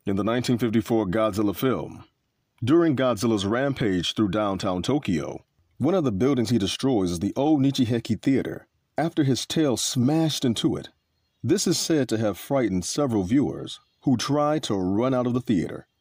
In the 1954 Godzilla film, during Godzilla's rampage through downtown Tokyo, one of the buildings he destroys is the old Nichiheki Theater, after his tail smashed into it. This is said to have frightened several viewers who tried to run out of the theater.